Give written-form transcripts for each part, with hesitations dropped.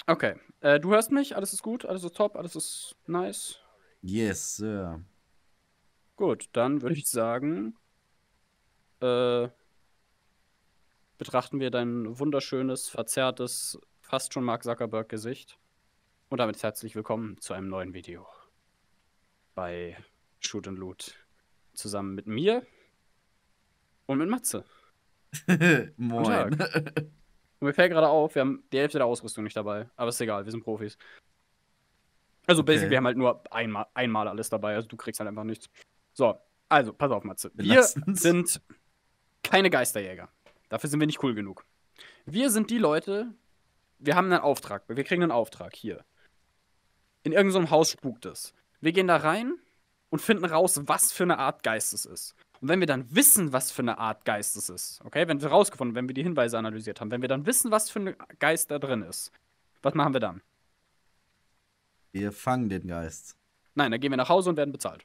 Okay. Du hörst mich? Alles ist gut? Alles ist top? Alles ist nice? Yes, Sir. Gut, dann würde ich sagen, äh, betrachten wir dein wunderschönes, verzerrtes, fast schon Mark Zuckerberg-Gesicht. Und damit herzlich willkommen zu einem neuen Video bei Shoot and Loot. Zusammen mit mir und mit Matze. Guten Moin. Tag. Und mir fällt gerade auf, wir haben die Hälfte der Ausrüstung nicht dabei. Aber ist egal, wir sind Profis. Also basically, wir Okay, haben halt nur einmal alles dabei. Also du kriegst halt einfach nichts. So, also, pass auf, Matze. wir Wir lassen's. sind keine Geisterjäger. Dafür sind wir nicht cool genug. Wir sind die Leute, wir haben einen Auftrag. Wir kriegen einen Auftrag hier. In irgendeinem Haus spukt es. Wir gehen da rein und finden raus, was für eine Art Geist es ist. Und wenn wir dann wissen, was für eine Art Geist es ist, okay, wenn wir rausgefunden, wenn wir die Hinweise analysiert haben, wenn wir dann wissen, was für ein Geist da drin ist, was machen wir dann? Wir fangen den Geist. Nein, dann gehen wir nach Hause und werden bezahlt.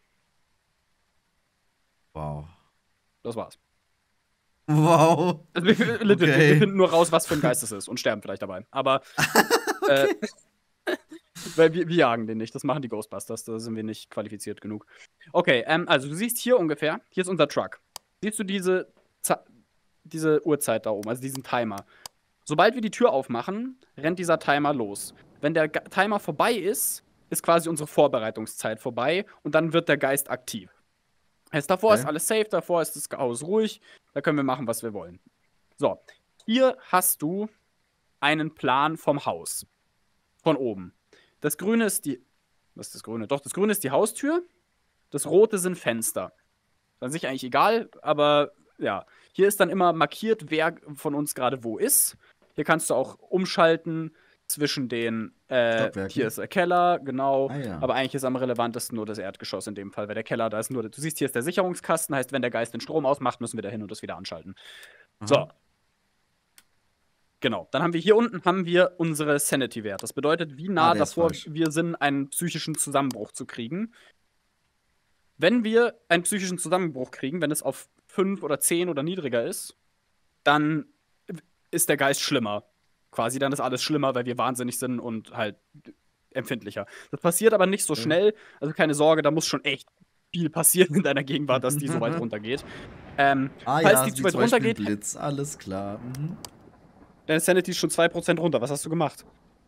Wow. Das war's. Wow. Also legit, wir Okay. finden nur raus, was für ein Geist es ist und sterben vielleicht dabei. Aber äh, Okay. weil wir jagen den nicht. Das machen die Ghostbusters. Da sind wir nicht qualifiziert genug. Okay, also du siehst hier ungefähr, hier ist unser Truck. Siehst du diese Uhrzeit da oben, also diesen Timer? Sobald wir die Tür aufmachen, rennt dieser Timer los. Wenn der Timer vorbei ist, ist quasi unsere Vorbereitungszeit vorbei und dann wird der Geist aktiv. Heißt, davor ist Okay. alles safe, davor ist das Haus ruhig, da können wir machen, was wir wollen. So, hier hast du einen Plan vom Haus. Von oben. Das Grüne ist die. Was ist das Grüne? Doch, das Grüne ist die Haustür. Das Rote sind Fenster. An sich eigentlich egal, aber ja. Hier ist dann immer markiert, wer von uns gerade wo ist. Hier kannst du auch umschalten zwischen den. Hier Stockwerken. ist der Keller, genau. Ah ja. Aber eigentlich ist am relevantesten nur das Erdgeschoss in dem Fall, weil der Keller, da ist nur. Du siehst, hier ist der Sicherungskasten, heißt, wenn der Geist den Strom ausmacht, müssen wir da hin und das wieder anschalten. So, Aha. genau. Dann haben wir hier unten haben wir unsere Sanity-Wert. Das bedeutet, wie Ah, nah der ist davor falsch. wir sind, einen psychischen Zusammenbruch zu kriegen. Wenn wir einen psychischen Zusammenbruch kriegen, wenn es auf 5 oder 10 oder niedriger ist, dann ist der Geist schlimmer. Quasi, dann ist alles schlimmer, weil wir wahnsinnig sind und halt empfindlicher. Das passiert aber nicht so Okay. schnell. Also keine Sorge, da muss schon echt viel passieren in deiner Gegenwart, dass die so weit runtergeht. Ah Falls ja, die zu wie weit zum Beispiel ein runtergeht, Blitz. Alles klar. Mhm. deine Sanity ist schon 2% runter. Was hast du gemacht?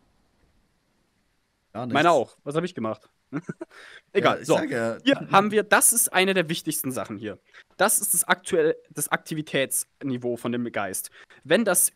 Gar Meine nichts. auch. Was habe ich gemacht? Ja, Egal. ich So, sag ja. hier haben wir, das ist eine der wichtigsten Sachen hier. Das ist das Aktivitätsniveau von dem Geist. Wenn das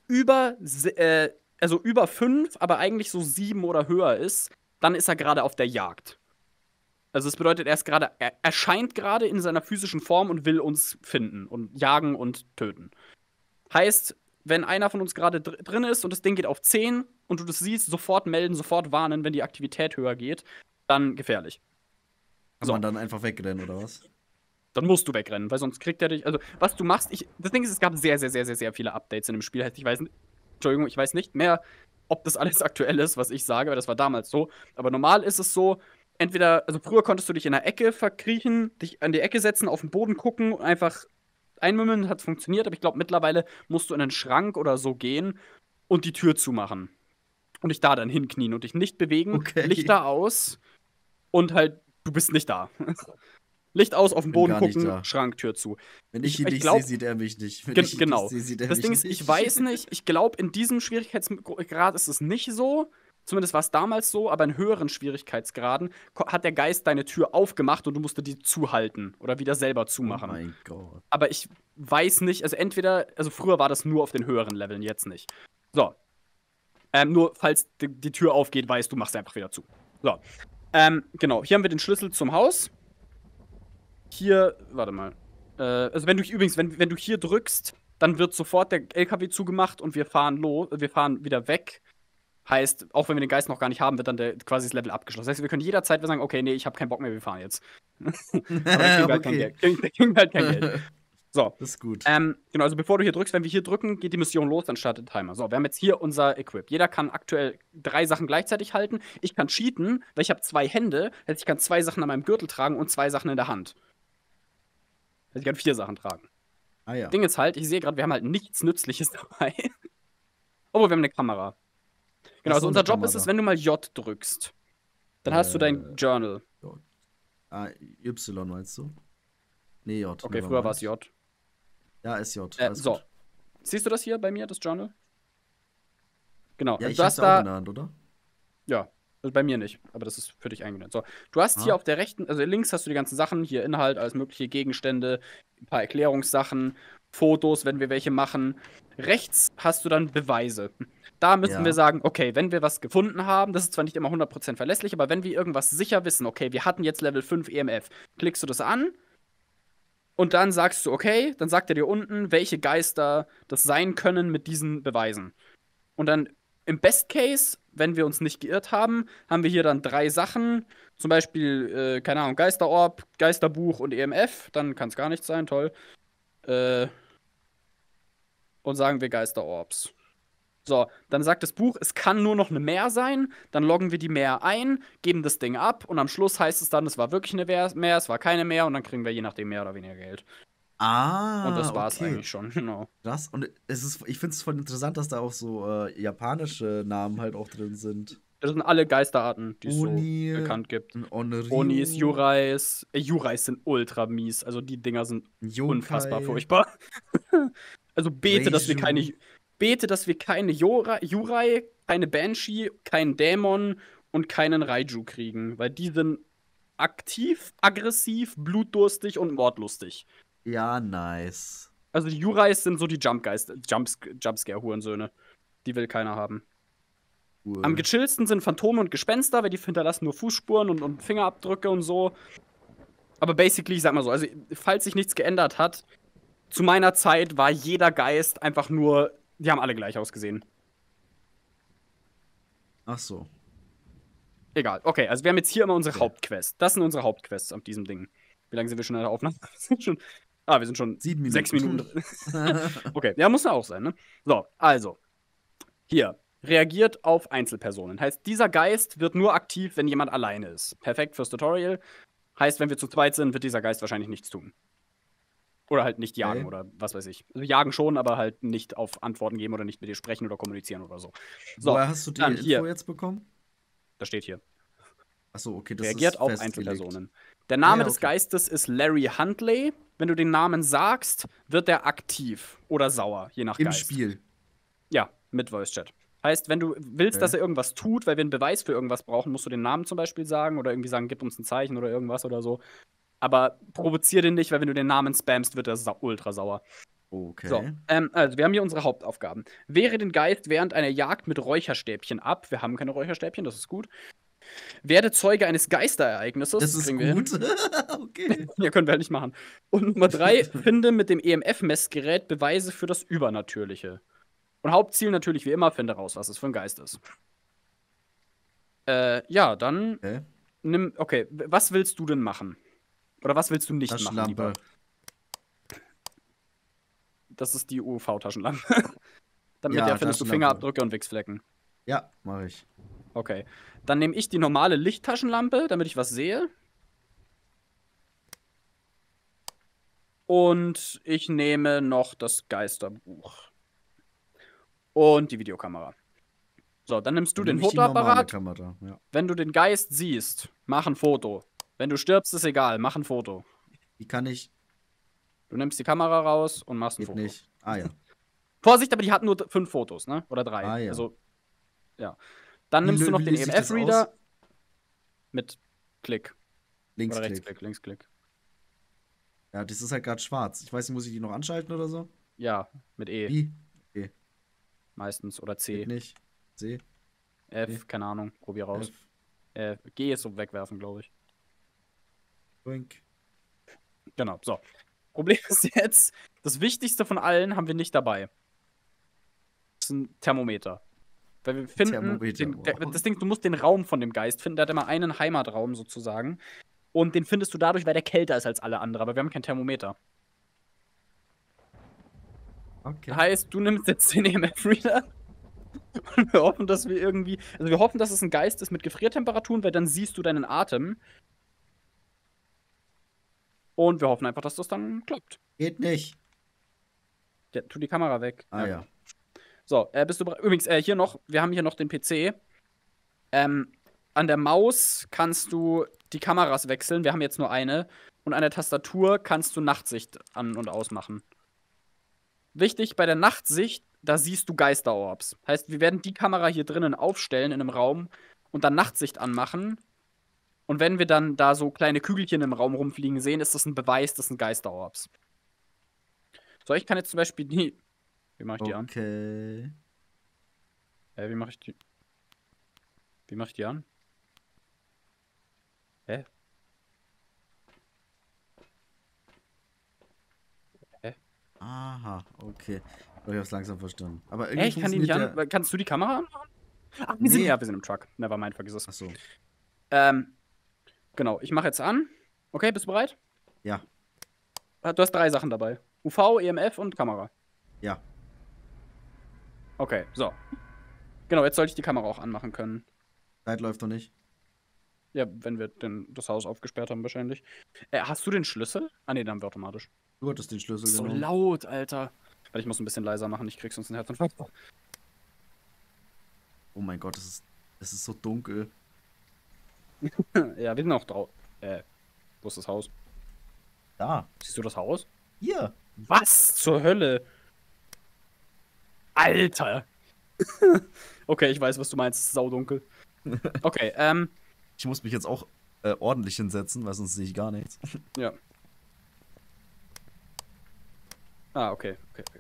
also über 5, aber eigentlich so 7 oder höher ist, dann ist er gerade auf der Jagd. Also es bedeutet, er erscheint gerade in seiner physischen Form und will uns finden und jagen und töten. Heißt, wenn einer von uns gerade drin ist und das Ding geht auf 10 und du das siehst, sofort melden, sofort warnen, wenn die Aktivität höher geht, dann gefährlich. Kann man So, dann einfach wegrennen, oder was? dann musst du wegrennen, weil sonst kriegt er dich. Also, was du machst, das Ding ist, es gab sehr, sehr, sehr, sehr, sehr viele Updates in dem Spiel. Heißt, Entschuldigung, ich weiß nicht mehr, ob das alles aktuell ist, was ich sage, weil das war damals so. Aber normal ist es so, entweder, also früher konntest du dich in der Ecke verkriechen, dich an die Ecke setzen, auf den Boden gucken und einfach einmümmeln, hat funktioniert. Aber ich glaube, mittlerweile musst du in einen Schrank oder so gehen und die Tür zumachen. Und dich da dann hinknien und dich nicht bewegen, Okay. Lichter aus und halt, du bist nicht da. Licht aus, auf den Bin Boden gar nicht gucken, da. Schranktür zu. Wenn ich Ich, ihn ich nicht sehe, glaube, sieht er mich nicht. Wenn ich ihn nicht genau. sehe, sieht er Das mich Ding ist, ich nicht. weiß nicht, ich glaube, in diesem Schwierigkeitsgrad ist es nicht so. Zumindest war es damals so, aber in höheren Schwierigkeitsgraden hat der Geist deine Tür aufgemacht und du musst die zuhalten oder wieder selber Oh zumachen. mein Gott. Aber ich weiß nicht, also entweder, also früher war das nur auf den höheren Leveln, jetzt nicht. So. Nur falls die Tür aufgeht, weißt du, machst einfach wieder zu. So. Genau, hier haben wir den Schlüssel zum Haus. Hier, warte mal. Also wenn du übrigens, wenn du hier drückst, dann wird sofort der LKW zugemacht und wir fahren wieder weg. Heißt, auch wenn wir den Geist noch gar nicht haben, wird dann quasi das Level abgeschlossen. Das heißt, wir können jederzeit sagen, okay, nee, ich habe keinen Bock mehr, wir fahren jetzt. Aber dann kriegen wir halt kein Okay. Geld. Kriegen wir halt kein Geld. So. Das ist gut. Genau, also bevor du hier drückst, wenn wir hier drücken, geht die Mission los, dann startet der Timer. So, wir haben jetzt hier unser Equip. Jeder kann aktuell 3 Sachen gleichzeitig halten. Ich kann cheaten, weil ich habe 2 Hände. Heißt, ich kann 2 Sachen an meinem Gürtel tragen und 2 Sachen in der Hand. Also ich kann 4 Sachen tragen. Ah ja. Ding ist halt, ich sehe gerade, wir haben halt nichts Nützliches dabei. Obwohl, wir haben eine Kamera. Genau, also unser Job ist Kamera? es, wenn du mal J drückst, dann hast du dein Journal. J. Ah, Y meinst du? Nee, J. Okay, früher war es J. Ja, ist J. Alles So. gut. Siehst du das hier bei mir, das Journal? Genau. Ja, Also ich du hab's hast ja auch da. in der Hand, oder? Ja, also bei mir nicht, aber das ist für dich eingenannt. So, du hast hier auf der rechten, also links hast du die ganzen Sachen, hier Inhalt, alles mögliche Gegenstände, ein paar Erklärungssachen, Fotos, wenn wir welche machen. Rechts hast du dann Beweise. Da müssen wir sagen, okay, wenn wir was gefunden haben, das ist zwar nicht immer 100% verlässlich, aber wenn wir irgendwas sicher wissen, okay, wir hatten jetzt Level 5 EMF, klickst du das an und dann sagst du, okay, dann sagt er dir unten, welche Geister das sein können mit diesen Beweisen. Und dann im Best Case, wenn wir uns nicht geirrt haben, haben wir hier dann 3 Sachen. Zum Beispiel, keine Ahnung, Geisterorb, Geisterbuch und EMF. Dann kann es gar nichts sein, toll. Und sagen wir Geisterorbs. So, dann sagt das Buch, es kann nur noch eine Mehr sein. Dann loggen wir die Mehr ein, geben das Ding ab und am Schluss heißt es dann, es war wirklich eine Mehr, es war keine Mehr und dann kriegen wir je nachdem mehr oder weniger Geld. Und das war's eigentlich schon, genau. Krass. Und ich finde es voll interessant, dass da auch so japanische Namen halt auch drin sind. Das sind alle Geisterarten, die es so Oni, bekannt gibt. Onryu, Onis, Yurais. Yurais sind ultra mies. Also die Dinger sind Yokai, unfassbar furchtbar. Also bete, dass wir keine. Bete, dass wir keine Yurai, keine Banshee, keinen Dämon und keinen Raiju kriegen. Weil die sind aktiv, aggressiv, blutdurstig und mordlustig. Ja, nice. Also die Yurais sind so die Jumpscare-Hurensöhne. Die will keiner haben. Cool. Am gechillsten sind Phantome und Gespenster, weil die hinterlassen nur Fußspuren und Fingerabdrücke und so. Aber basically, ich sag mal so, also falls sich nichts geändert hat, zu meiner Zeit war jeder Geist einfach nur, die haben alle gleich ausgesehen. Ach so. Egal, okay, also wir haben jetzt hier immer unsere Hauptquest. Das sind unsere Hauptquests auf diesem Ding. Wie lange sind wir schon in der Aufnahme? Wir sind schon 7 Minuten. 6 Minuten drin. Okay, ja, muss ja auch sein, ne? So, also. Hier. Reagiert auf Einzelpersonen. Heißt, dieser Geist wird nur aktiv, wenn jemand alleine ist. Perfekt fürs Tutorial. Heißt, wenn wir zu zweit sind, wird dieser Geist wahrscheinlich nichts tun. Oder halt nicht jagen oder was weiß ich. Also jagen schon, aber halt nicht auf Antworten geben oder nicht mit dir sprechen oder kommunizieren oder so. Woher hast du die Info hier. jetzt bekommen? Das steht hier. Achso, okay, das reagiert ist auf festgelegt. Einzelpersonen. Der Name des Geistes ist Larry Huntley. Wenn du den Namen sagst, wird er aktiv oder sauer, je nach Geist. Im Spiel? Ja, mit Voice Chat. Heißt, wenn du willst, dass er irgendwas tut, weil wir einen Beweis für irgendwas brauchen, musst du den Namen zum Beispiel sagen oder irgendwie sagen, gib uns ein Zeichen oder irgendwas oder so. Aber provozier den nicht, weil wenn du den Namen spammst, wird er ultra sauer. Okay. So, also wir haben hier unsere Hauptaufgaben. Wehre den Geist während einer Jagd mit Räucherstäbchen ab. Wir haben keine Räucherstäbchen, das ist gut. Werde Zeuge eines Geisterereignisses. Das ist gut. Okay. Ja, können wir halt nicht machen. Und Nummer 3, finde mit dem EMF-Messgerät Beweise für das Übernatürliche. Und Hauptziel natürlich wie immer, finde raus, was es für ein Geist ist. Ja, dann nimm. Okay, was willst du denn machen? Oder was willst du nicht machen, lieber? Das ist die UV-Taschenlampe. Damit findest du Fingerabdrücke und Wichsflecken. Ja, mache ich. Okay. Dann nehme ich die normale Lichttaschenlampe, damit ich was sehe. Und ich nehme noch das Geisterbuch. Und die Videokamera. So, dann nimmst du den Fotoapparat. Ja. Wenn du den Geist siehst, mach ein Foto. Wenn du stirbst, ist egal, mach ein Foto. Wie kann ich? Du nimmst die Kamera raus und machst ein Foto. Nicht. Ah ja. Vorsicht, aber die hat nur 5 Fotos, ne? Oder 3. Ah ja. Also, ja. Dann nimmst du noch den EMF-Reader mit Klick. Linksklick. Oder Rechtsklick, Linksklick. Ja, das ist halt gerade schwarz. Ich weiß nicht, muss ich die noch anschalten oder so? Ja, mit E. Wie? Okay. Meistens. Oder C. Geht nicht. C. F, C. Keine Ahnung. Probier raus. G ist so wegwerfen, glaube ich. Blink. Genau, so. Problem ist jetzt, das Wichtigste von allen haben wir nicht dabei. Das ist ein Thermometer. Weil wir finden, das Ding, du musst den Raum von dem Geist finden. Der hat immer einen Heimatraum sozusagen. Und den findest du dadurch, weil der kälter ist als alle anderen. Aber wir haben kein Thermometer. Okay. Heißt, du nimmst jetzt den EMF-Reader. Und wir hoffen, dass wir irgendwie. Also, wir hoffen, dass es ein Geist ist mit Gefriertemperaturen, weil dann siehst du deinen Atem. Und wir hoffen einfach, dass das dann klappt. Geht nicht. Ja, tu die Kamera weg. Ah ja. So, bist du bereit? Übrigens, hier noch, wir haben hier noch den PC. An der Maus kannst du die Kameras wechseln. Wir haben jetzt nur eine. Und an der Tastatur kannst du Nachtsicht an- und ausmachen. Wichtig, bei der Nachtsicht, da siehst du Geisterorbs. Heißt, wir werden die Kamera hier drinnen aufstellen in einem Raum und dann Nachtsicht anmachen. Und wenn wir dann da so kleine Kügelchen im Raum rumfliegen sehen, ist das ein Beweis, das sind Geisterorbs. So, ich kann jetzt zum Beispiel die. Wie mache ich die an? Okay. Wie mache ich die? Wie mache ich die an? Hä? Aha, okay. Ich hab's langsam verstanden. Aber Hä, irgendwie ich kann die nicht funktioniert an. Kannst du die Kamera anmachen? Ach, Nee. ja, wir sind im Truck. Nevermind, vergiss es. Achso. Genau, ich mache jetzt an. Okay, bist du bereit? Ja. Du hast 3 Sachen dabei. UV, EMF und Kamera. Ja. Okay, so. Genau, jetzt sollte ich die Kamera auch anmachen können. Zeit läuft noch nicht. Ja, wenn wir das Haus aufgesperrt haben, wahrscheinlich. Hast du den Schlüssel? Ah, ne, den haben wir automatisch. Du hattest den Schlüssel So genommen. laut, Alter. Warte, ich muss ein bisschen leiser machen, ich krieg sonst einen Herzinfarkt. Oh mein Gott, es ist so dunkel. Ja, wir sind auch drauf. Wo ist das Haus? Da. Siehst du das Haus? Hier. Was zur Hölle? Alter! Okay, ich weiß, was du meinst. Es ist saudunkel. Okay, Ich muss mich jetzt auch ordentlich hinsetzen, weil sonst sehe ich gar nichts. ja. Ah, okay.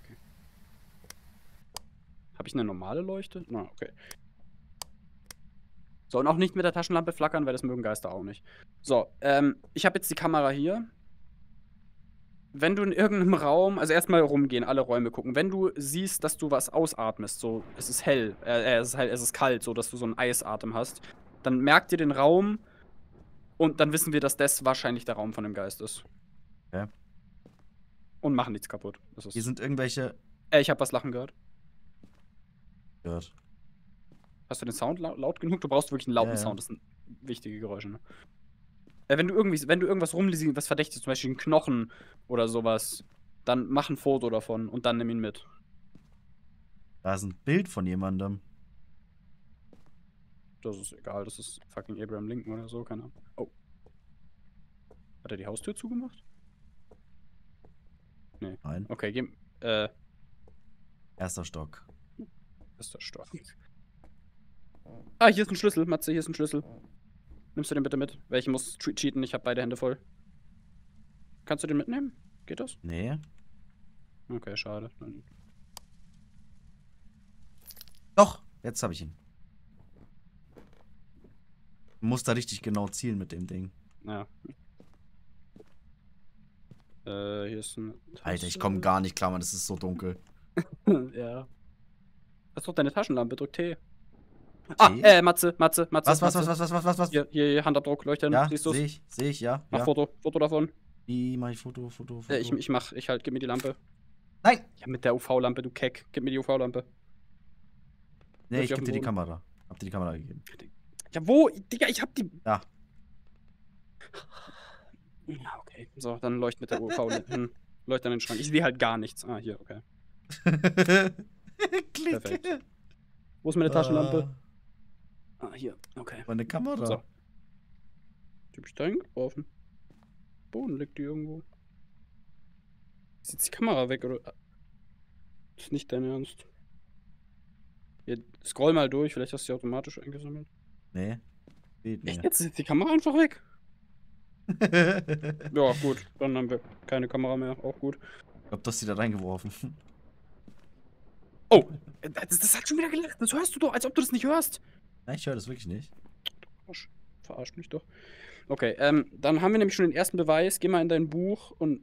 Habe ich eine normale Leuchte? Na, okay. So, und auch nicht mit der Taschenlampe flackern, weil das mögen Geister auch nicht. So, ich habe jetzt die Kamera hier. Wenn du in irgendeinem Raum, also erstmal rumgehen, alle Räume gucken. Wenn du siehst, dass du was ausatmest, so, es ist hell, es ist kalt, so, dass du so einen Eisatem hast, dann merk dir den Raum und dann wissen wir, dass das wahrscheinlich der Raum von dem Geist ist. Okay. Und machen nichts kaputt. Das ist Hier sind irgendwelche. ich habe was lachen gehört. Gehört. Hast du den Sound laut genug? Du brauchst wirklich einen lauten Ja, ja. Sound. Das sind wichtige Geräusche, ne? Wenn du irgendwas rumliest, was verdächtig ist, zum Beispiel ein Knochen oder sowas, dann mach ein Foto davon und dann nimm ihn mit. Da ist ein Bild von jemandem. Das ist egal, das ist fucking Abraham Lincoln oder so, keine Ahnung. Oh. Hat er die Haustür zugemacht? Nee. Nein. Okay, geh. Erster Stock. Ist das Stoff. Ah, hier ist ein Schlüssel, Matze, hier ist ein Schlüssel. Nimmst du den bitte mit? Weil ich muss cheaten, ich habe beide Hände voll. Kannst du den mitnehmen? Geht das? Nee. Okay, schade. Dann Doch, jetzt habe ich ihn. Du musst da richtig genau zielen mit dem Ding. ja. Hier ist ein. Alter, ich komme gar nicht klar, Mann, es ist so dunkel. Ja. Das ist doch deine Taschenlampe, drück T. Ah, Matze. Was? Hier, Handabdruck, leuchten. Ja, Siehst du's? sehe ich, ja. Mach Ja. Foto davon. Wie mach ich Foto? Gib mir die Lampe. Nein! Ja, mit der UV-Lampe, du Keck. Gib mir die UV-Lampe. Nee, Wirf ich die auf geb den dir die Boden. Kamera. Hab dir die Kamera gegeben. Ja, wo? Digga, ich hab die. Da. Ja, okay. So, dann leucht mit der UV hin. Leucht an den Schrank. Ich sehe halt gar nichts. Ah, hier, okay. Klick. Perfekt. Wo ist meine Taschenlampe? Ah, hier. Okay. Meine Kamera. So. Die hab ich da hingeworfen. Boden liegt die irgendwo. Ist jetzt die Kamera weg, oder? Ist nicht dein Ernst. Hier, scroll mal durch, vielleicht hast du sie automatisch eingesammelt. Nee. Geht Echt? nicht. Jetzt ist die Kamera einfach weg? Ja, gut. Dann haben wir keine Kamera mehr. Auch gut. Ich glaub, du hast sie da reingeworfen. Oh! Das hat schon wieder gelacht. Das hörst du doch, als ob du das nicht hörst. Nein, ich höre das wirklich nicht. Verarscht mich doch. Okay, dann haben wir nämlich schon den ersten Beweis. Geh mal in dein Buch und.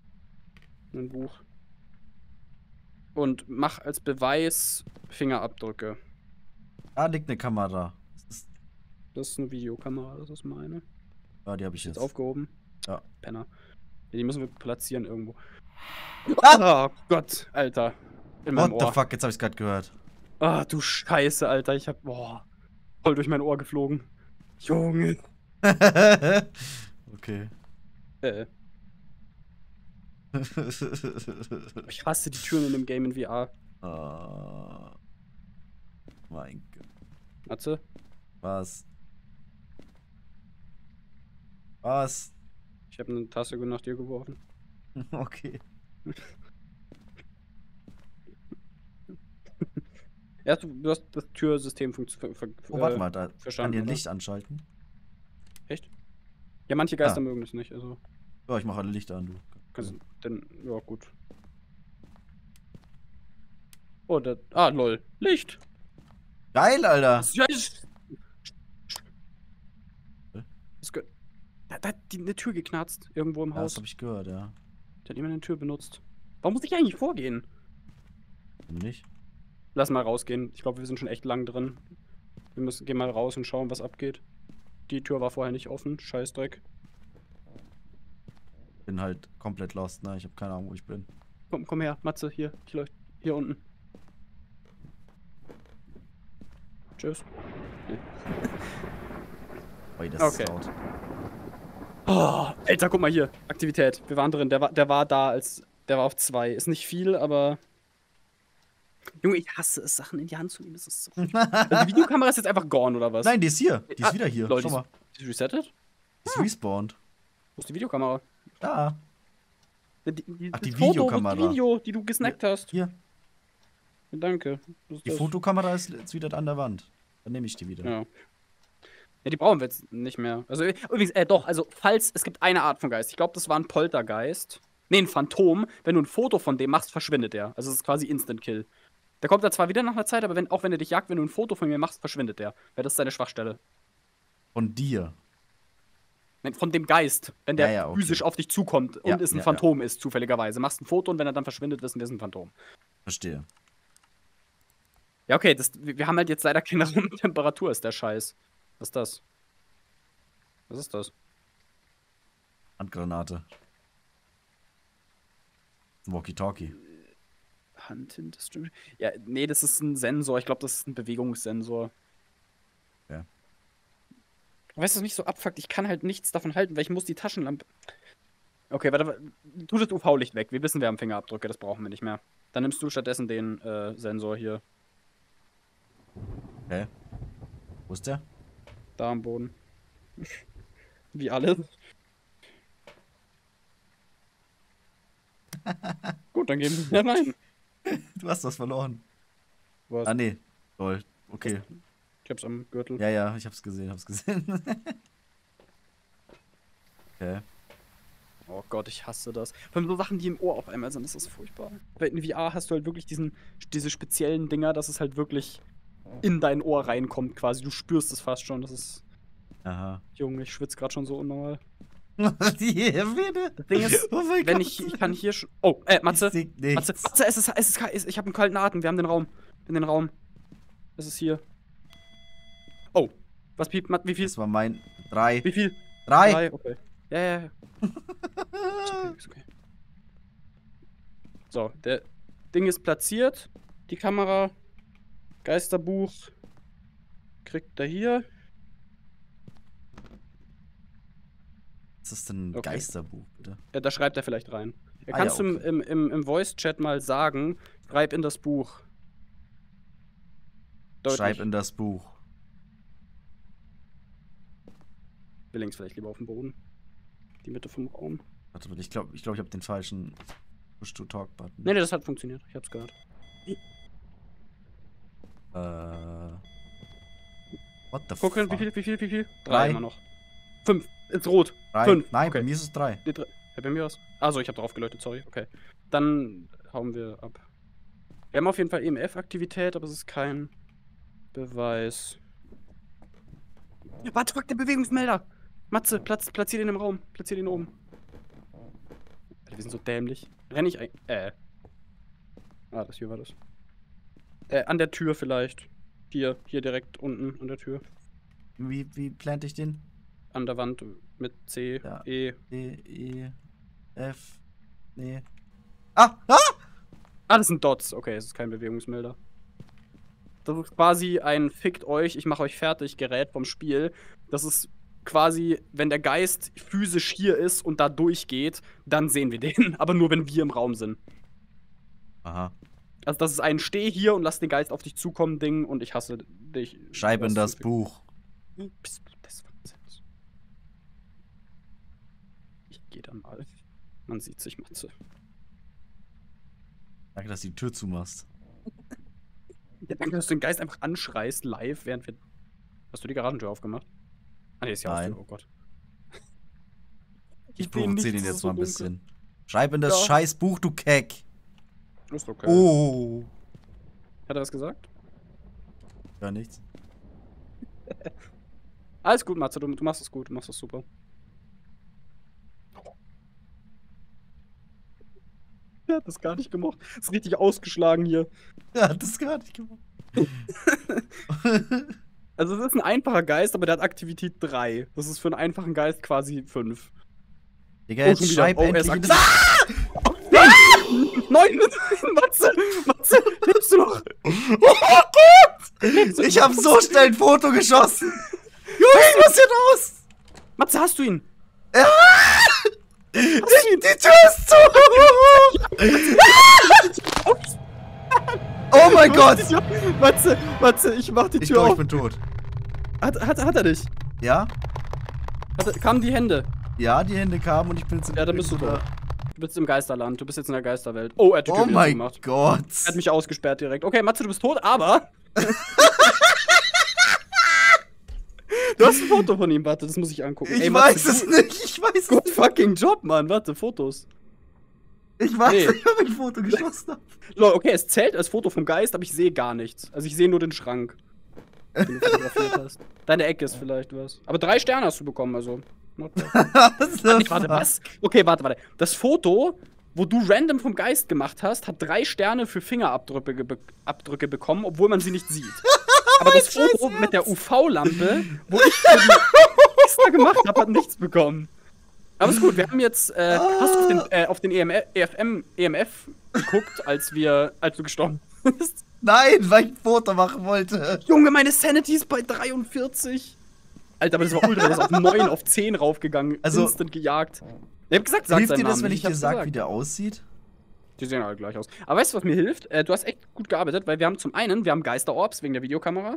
Und mach als Beweis Fingerabdrücke. Da liegt eine Kamera. Das ist eine Videokamera, das ist meine. Ja, die habe ich Ist jetzt jetzt. aufgehoben. Ja. Penner. Die müssen wir platzieren irgendwo. Ah! Oh Gott, Alter. In meinem What the Ohr. fuck, jetzt habe ich gerade gehört. Ah, du Scheiße, Alter. Ich hab. Boah. Voll durch mein Ohr geflogen. Junge. Okay. Ich hasse die Türen in dem Game in VR. Mein Gott. Matze? Was? Was? Ich habe eine Tasse nach dir geworfen. Okay. Ja, du hast das Türsystem Oh, warte mal, da kann verstanden, ihr ein oder? Licht anschalten. Echt? Ja, manche Geister mögen das nicht, also Ja, ich mache alle Lichter an, du. kannst du denn, ja gut. Oh, ah, lol. Licht! Geil, Alter! Ja, da hat eine Tür geknarzt, irgendwo im Ja, das Haus. habe ich gehört, ja. Da hat jemand eine Tür benutzt. Warum muss ich eigentlich vorgehen? Nicht? Lass mal rausgehen. Ich glaube, wir sind schon echt lang drin. Gehen mal raus und schauen, was abgeht. Die Tür war vorher nicht offen. Scheißdreck. Bin halt komplett lost, ne? Ich habe keine Ahnung, wo ich bin. Komm her, Matze, hier unten. Tschüss. Nee. Oh, das Okay. ist laut. Oh, Alter, guck mal hier. Aktivität. Wir waren drin. Der war da, der war auf 2. Ist nicht viel, aber. Junge, ich hasse es, Sachen in die Hand zu nehmen. Das ist so. Also die Videokamera ist jetzt einfach gone, oder was? Nein, die ist hier. Die ist wieder hier. Leute, Schau mal. Die ist resettet? Die ist respawned. Wo ist die Videokamera? Da. Ach, die Foto, Videokamera. Das Video, die du gesnackt hast. Hier. Danke. Die Fotokamera ist jetzt wieder an der Wand. Dann nehme ich die wieder. Ja. Ja, die brauchen wir jetzt nicht mehr. Also, übrigens, doch, also, falls, es gibt eine Art von Geist. Ich glaube, das war ein Poltergeist. Nee, ein Phantom. Wenn du ein Foto von dem machst, verschwindet der. Also, es ist quasi Instant Kill. Der kommt da zwar wieder nach einer Zeit, aber auch wenn er dich jagt, wenn du ein Foto von mir machst, verschwindet der. Weil das ist seine Schwachstelle. Von dir. Nein, von dem Geist. Wenn der Ja, okay. physisch auf dich zukommt und es ein Phantom ist, zufälligerweise. Machst ein Foto und wenn er dann verschwindet, wissen wir, es ist ein Phantom. Verstehe. Ja, okay, wir haben halt jetzt leider keine Raumtemperatur, ist der Scheiß. Was ist das? Was ist das? Handgranate. Walkie-Talkie. Handinstrument. Ja, nee, das ist ein Sensor. Ich glaube, das ist ein Bewegungssensor. Ja. Weißt du, was mich so abfuckt? Ich kann halt nichts davon halten, weil ich muss die Taschenlampe. Okay, warte, tu das UV-Licht weg. Wir wissen, wir haben Fingerabdrücke, das brauchen wir nicht mehr. Dann nimmst du stattdessen den Sensor hier. Okay. Wo ist der? Da am Boden. Wie alle. Gut, dann geben wir rein. Du hast was verloren. Was? Ah, nee. Toll. Okay. Ich hab's am Gürtel. Ja, ich hab's gesehen, Okay. Oh Gott, ich hasse das. Vor allem so Sachen, die im Ohr auf einmal sind, das ist furchtbar. Weil in VR hast du halt wirklich diese speziellen Dinger, dass es halt wirklich in dein Ohr reinkommt quasi. Du spürst es fast schon. Das ist. Aha. Junge, ich schwitze gerade schon so unnormal. Das Ding ist, wenn ich kann hier schon. Oh, Matze. Matze, ich habe einen kalten Atem. Wir haben den Raum. In den Raum. Es ist hier. Oh. Was piept, wie viel? Das war mein 3. Wie viel? 3. Okay. Ja. Okay. So, der Ding ist platziert. Die Kamera. Geisterbuch. Kriegt er hier. Was ist denn ein Geisterbuch, bitte? Ja, da schreibt er vielleicht rein. Kannst du im Voice-Chat mal sagen, schreib in das Buch. Deutlich. Schreib in das Buch. Wir links vielleicht lieber auf dem Boden. Die Mitte vom Raum. Warte, ich glaube, ich habe den falschen Push-to-Talk-Button. Nee, das hat funktioniert. Ich hab's gehört. What the fuck? fuck? Wie viel? 3 3 immer noch. 5. Ins Rot. 3. 5. Nein, okay. bei mir ist es 3. Ja, bei mir was? Achso, ich habe drauf geleuchtet, sorry. Okay. Dann hauen wir ab. Wir haben auf jeden Fall EMF-Aktivität, aber es ist kein Beweis. Warte, fuck, der Bewegungsmelder! Matze, platzier den im Raum. Platzier den oben. Alter, wir sind so dämlich. Renn ich ein. Das hier war das. An der Tür vielleicht. Hier direkt unten an der Tür. Wie plante ich den? An der Wand mit C, Ja. E. D, E, F. Nee. Das sind Dots. Okay, es ist kein Bewegungsmelder. Das ist quasi ein Fickt euch, ich mache euch fertig Gerät vom Spiel. Das ist quasi, wenn der Geist physisch hier ist und da durchgeht, dann sehen wir den. Aber nur, wenn wir im Raum sind. Aha. Also, das ist ein Steh hier und lass den Geist auf dich zukommen, Ding, und ich hasse dich. Schreib in das Buch. Bist du des Wahnsinns? Ich geh dann mal. Man sieht sich, Matze. Danke, dass du die Tür zumachst. Ja, danke, dass du den Geist einfach anschreist, live, während wir. Hast du die Garagentür aufgemacht? Ah, nee, ist ja Nein. Haustür, oh Gott. Ich provoziere den jetzt mal ein dunkel. bisschen. Schreib in das Ja. scheiß Buch, du Keck. Ist okay. Oh. Hat er was gesagt? Ja, nichts. Alles gut, Matze, du machst es gut, du machst es super. Er hat das gar nicht gemocht. Ist richtig ausgeschlagen hier. Er hat das gar nicht gemacht. Also, es ist ein einfacher Geist, aber der hat Aktivität 3. Das ist für einen einfachen Geist quasi 5. Digga, jetzt schon wieder. schreib Oh, er ist endlich. aktiv. Nein, Matze, lebst du noch? Oh Gott! Ich hab so schnell ein Foto geschossen. Jungs, was hier los? Matze, hast du ihn? Ja. Die Tür ist zu. Oh mein Gott! Matze, ich mach die Ich Tür glaube, ich auf. bin tot. Hat er dich? Ja? Kamen die Hände? Ja, die Hände kamen und ich bin jetzt Ja, dann bist du tot. Du bist im Geisterland, du bist jetzt in der Geisterwelt. Oh, er hat die Tür Oh wieder mein zugemacht. Gott. Er hat mich ausgesperrt direkt. Okay, Matze, du bist tot, aber... Du hast ein Foto von ihm, warte, das muss ich angucken. Ich Matze, weiß es nicht, ich weiß es Good nicht. fucking Job, Mann, warte, Fotos. Ich weiß Nee. nicht, ob ich ein Foto geschossen habe. Lol, okay, es zählt als Foto vom Geist, aber ich sehe gar nichts. Also ich sehe nur den Schrank, den du fotografiert hast. Deine Ecke ist vielleicht was. Aber 3 Sterne hast du bekommen, also... not bad. Warte, was? Okay, warte. Das Foto, wo du random vom Geist gemacht hast, hat 3 Sterne für Fingerabdrücke bekommen, obwohl man sie nicht sieht. Aber das Foto mit der UV-Lampe, wo ich für die extra gemacht habe, hat nichts bekommen. Aber ist gut, wir haben jetzt, hast du auf den EMF geguckt, als du gestorben bist? Nein, weil ich ein Foto machen wollte. Junge, meine Sanity ist bei 43. Alter, aber das war ultra, das ist auf 9, auf 10 raufgegangen. Also- Instant gejagt. Ich hab gesagt, sag Hilft seinen dir das, Namen wenn nicht, ich dir hab's sag, gesagt. wie der aussieht? Die sehen alle gleich aus. Aber weißt du, was mir hilft? Du hast echt gut gearbeitet, weil wir haben zum einen, wir haben Geisterorbs wegen der Videokamera.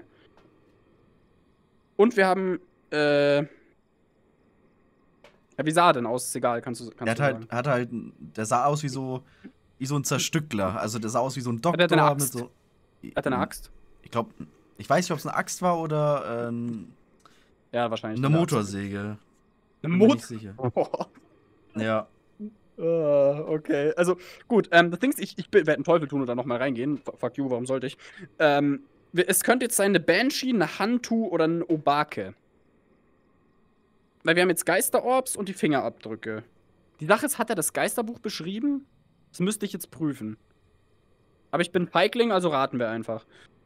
Und wir haben, ja, wie sah er denn aus? Ist egal, kannst du Der sagen. der sah aus wie so ein Zerstückler. Also der sah aus wie so ein er Doktor eine mit Axt? so. Hat er eine Axt? Ich weiß nicht, ob es eine Axt war oder Ja, wahrscheinlich. eine Motorsäge. Eine Bin mir nicht sicher. Boah. Ja. Okay, also gut, das Ding ist, ich werde einen Teufel tun und da nochmal reingehen. Fuck you, warum sollte ich? Es könnte jetzt sein eine Banshee, eine Hantu oder ein Obake. Weil wir haben jetzt Geisterorbs und die Fingerabdrücke. Die Sache ist, hat er das Geisterbuch beschrieben? Das müsste ich jetzt prüfen. Aber ich bin Feigling, also raten wir einfach.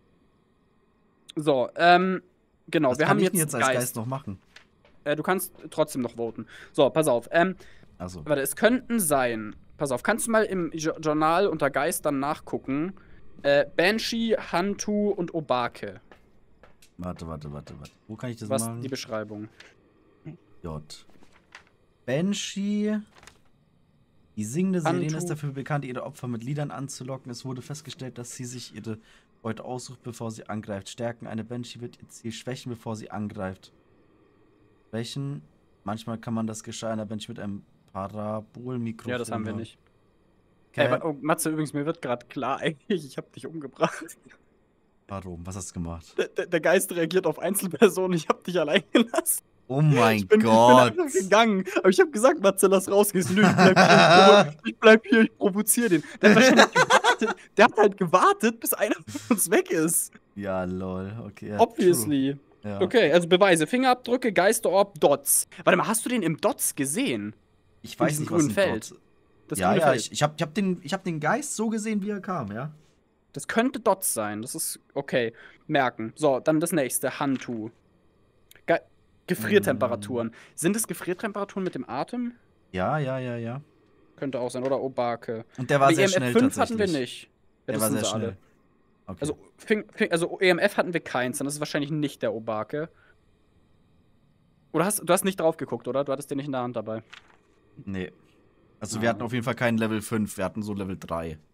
So, genau, Was wir kann haben ich denn jetzt jetzt als Geist noch machen? Du kannst trotzdem noch voten. So, pass auf. Also. Warte, es könnten sein. Pass auf, kannst du mal im Journal unter Geistern nachgucken? Banshee, Hantu und Obake. Warte. Wo kann ich das Was machen? die Beschreibung? J. Banshee. Die singende Sirene Hantu. ist dafür bekannt, ihre Opfer mit Liedern anzulocken. Es wurde festgestellt, dass sie sich ihre Beute aussucht, bevor sie angreift. Stärken. Eine Banshee wird ihr Ziel schwächen, bevor sie angreift. Schwächen. Manchmal kann man das Geschrei einer Banshee mit einem Parabolmikrofon. Ja, das haben wir hören. nicht. Okay. Oh, Matze, übrigens, mir wird gerade klar, eigentlich, ich habe dich umgebracht. Warum? Was hast du gemacht? Der Geist reagiert auf Einzelpersonen, ich habe dich allein gelassen. Oh mein Ich bin Gott. einfach gegangen. Aber ich habe gesagt, Matze, lass rausgehen. Nö, ich bleib hier, ich provoziere den. Der hat wahrscheinlich gewartet. Der hat halt gewartet, bis einer von uns weg ist. Ja, lol. Okay. Ja, Obviously. true. Ja. Okay, also Beweise. Fingerabdrücke, Geisterorb, Dots. Warte mal, hast du den im Dots gesehen? Ich weiß diesem nicht, was grünen ein Feld. Dot- Das Ja, grüne ja, Feld. ich hab den Geist so gesehen, wie er kam, ja. Das könnte Dots sein. Das ist okay. Merken. So, dann das nächste. Hantu. Gefriertemperaturen. Sind es Gefriertemperaturen mit dem Atem? Ja. Könnte auch sein. Oder Obake. Und der war Aber sehr EMF schnell 5 tatsächlich. hatten wir nicht. Ja, Der das war sind sehr sie alle. schnell. Okay. Also EMF hatten wir keins, dann ist es wahrscheinlich nicht der Obake. Oder du hast nicht drauf geguckt, oder? Du hattest den nicht in der Hand dabei. Nee. Also wir hatten auf jeden Fall keinen Level 5, wir hatten so Level 3.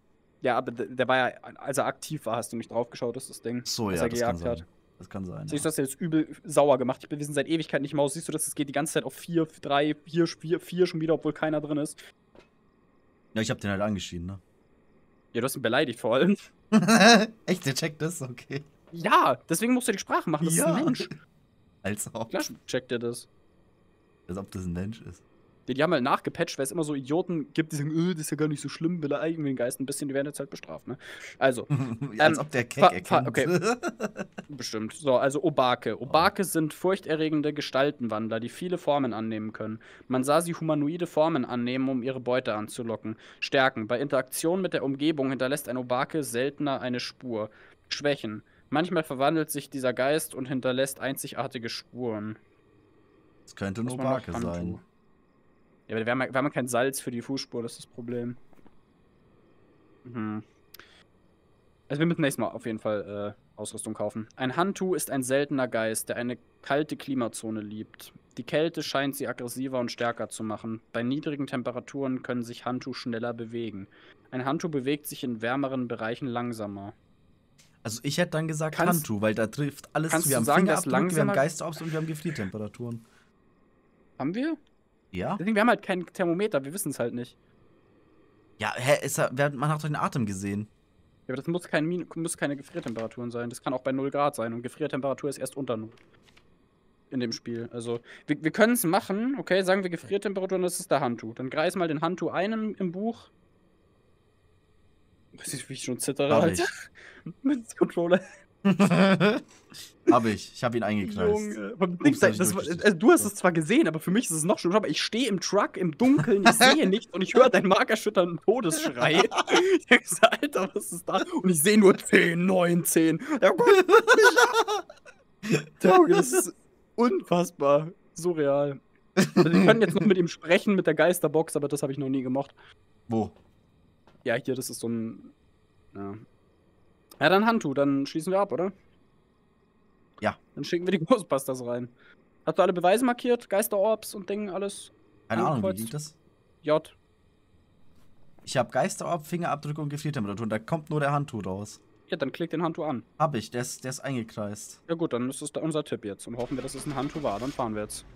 Ja, aber der war ja, als er aktiv war, hast du nicht drauf geschaut, ist das Ding. So, was ja, er das kann gejagt sein. hat. Das kann sein. Siehst du, das jetzt übel sauer gemacht. Wir sind seit Ewigkeit nicht mehr aus. Siehst du, das geht die ganze Zeit auf 4, 3, 4 schon wieder, obwohl keiner drin ist. Ja, ich hab den halt angeschrien, ne? Ja, du hast ihn beleidigt vor allem. Echt, der checkt das? Okay. Ja, deswegen musst du die Sprache machen. Das ist ein Mensch. Als ob. Klar checkt er das. Als ob das ein Mensch ist. Die haben halt nachgepatcht, weil es immer so Idioten gibt, die sagen, das ist ja gar nicht so schlimm, beleidigen den Geist ein bisschen, die werden jetzt halt bestraft, ne? Also. Als ob der Keck erkennt. Okay. Bestimmt. So, also Obake. Obake sind furchterregende Gestaltenwandler, die viele Formen annehmen können. Man sah sie humanoide Formen annehmen, um ihre Beute anzulocken. Stärken. Bei Interaktion mit der Umgebung hinterlässt ein Obake seltener eine Spur. Schwächen. Manchmal verwandelt sich dieser Geist und hinterlässt einzigartige Spuren. Das könnte ein Was war noch Obake Hantu? sein. Ja, aber wir haben kein Salz für die Fußspur, das ist das Problem. Also wir müssen nächstes Mal auf jeden Fall Ausrüstung kaufen. Ein Hantu ist ein seltener Geist, der eine kalte Klimazone liebt. Die Kälte scheint sie aggressiver und stärker zu machen. Bei niedrigen Temperaturen können sich Hantu schneller bewegen. Ein Hantu bewegt sich in wärmeren Bereichen langsamer. Also ich hätte dann gesagt Hantu, weil da trifft alles zu. Wir haben Fingerabdrücke, wir haben Geisteraufs und wir haben Gefriertemperaturen. Haben wir? Ja? Deswegen, wir haben halt kein Thermometer, wir wissen es halt nicht. Ja, man hat doch den Atem gesehen. Ja, aber das muss keine Gefriertemperaturen sein. Das kann auch bei 0 Grad sein. Und Gefriertemperatur ist erst unter 0. In dem Spiel. Also, wir können es machen. Okay, sagen wir Gefriertemperatur, das ist der Hantu. Dann greis mal den Hantu ein im Buch. Weiß ich, wie ich schon zittere, Alter. Mit dem Controller. Hab ich. Ich hab ihn eingekreist. Also, du hast es zwar gesehen, aber für mich ist es noch schlimmer. Ich stehe im Truck im Dunkeln, ich sehe nichts und ich höre deinen markerschütternden Todesschrei. Ich denke, Alter, was ist da? Und ich sehe nur 10, 9, 10. Ja, Gott. Das ist unfassbar. Surreal. Also, wir können jetzt noch mit ihm sprechen, mit der Geisterbox, aber das habe ich noch nie gemocht. Wo? Ja, hier, das ist so ein. Ja. Ja, dann Hantu, dann schließen wir ab, oder? Ja. Dann schicken wir die Ghostbusters rein. Hast du alle Beweise markiert? Geisterorbs und Ding, alles? Keine Ahnung, wie geht das? J. Ich habe Geisterorb, Fingerabdrücke und Gefriertemperatur. Da kommt nur der Hantu raus. Ja, dann klick den Hantu an. Hab ich, der ist eingekreist. Ja gut, dann ist das unser Tipp jetzt. Und hoffen wir, dass es ein Hantu war. Dann fahren wir jetzt.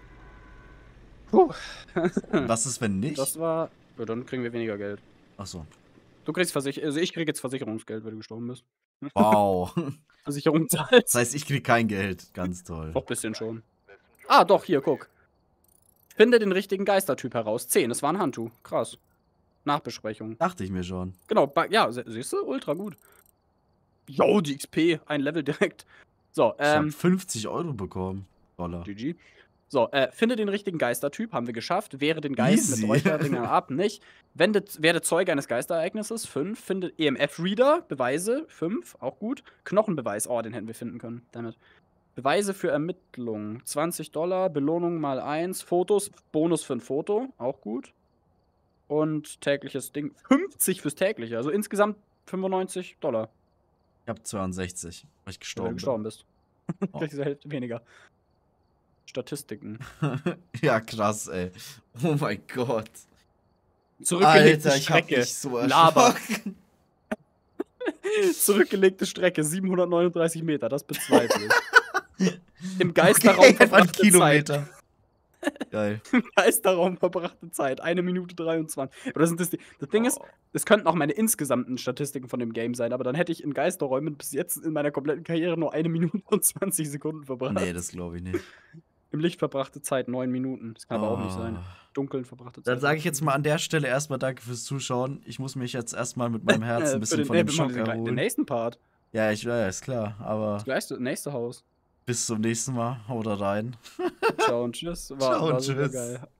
Puh. Was ist, wenn nicht? Das war. Ja, dann kriegen wir weniger Geld. Achso. Du kriegst also ich krieg jetzt Versicherungsgeld, wenn du gestorben bist. Wow. Versicherung zahlt. Das heißt, ich krieg kein Geld. Ganz toll. Doch, bisschen schon. Ah, doch, hier, guck. Finde den richtigen Geistertyp heraus. 10, das war ein Hantu. Krass. Nachbesprechung. Dachte ich mir schon. Genau, ja, siehst du? Ultra gut. Yo, die XP, ein Level direkt. So, Ich hab 50 € bekommen. Dollar. GG. So, finde den richtigen Geistertyp, haben wir geschafft. Wehre den Geist Easy. mit Räucherringen ab, nicht. Werde Zeuge eines Geisterereignisses, 5. Finde EMF-Reader, Beweise, 5, auch gut. Knochenbeweis, oh, den hätten wir finden können, damit. Beweise für Ermittlung, $20, Belohnung mal 1, Fotos, Bonus für ein Foto, auch gut. Und tägliches Ding, 50 fürs tägliche, also insgesamt $95. Ich hab 62, weil ich Wenn du gestorben bist. Oh. Kriegst du Hälfte weniger. Statistiken. Ja, krass, ey. Oh mein Gott. Zurückgelegte Alter, ich hab Strecke. mich so Laber. erschrocken. Zurückgelegte Strecke, 739 Meter, das bezweifle ich. Im Geisterraum Okay, verbrachte Zeit. Kilometer. Geil. Im Geisterraum verbrachte Zeit, 1 Minute 23. Oder sind das Ding ist, es könnten auch meine insgesamten Statistiken von dem Game sein, aber dann hätte ich in Geisterräumen bis jetzt in meiner kompletten Karriere nur 1 Minute und 20 Sekunden verbracht. Nee, das glaube ich nicht. Im Licht verbrachte Zeit 9 Minuten. Das kann aber auch nicht sein. Dunkeln verbrachte Zeit. Dann sage ich jetzt mal an der Stelle erstmal danke fürs Zuschauen. Ich muss mich jetzt erstmal mit meinem Herzen ein bisschen von dem Schock Den erholen. nächsten Part. Ja, ich weiß, ist klar, aber Das nächste Haus. bis zum nächsten Mal. Haut rein. Ciao und tschüss. Ciao und super tschüss. geil.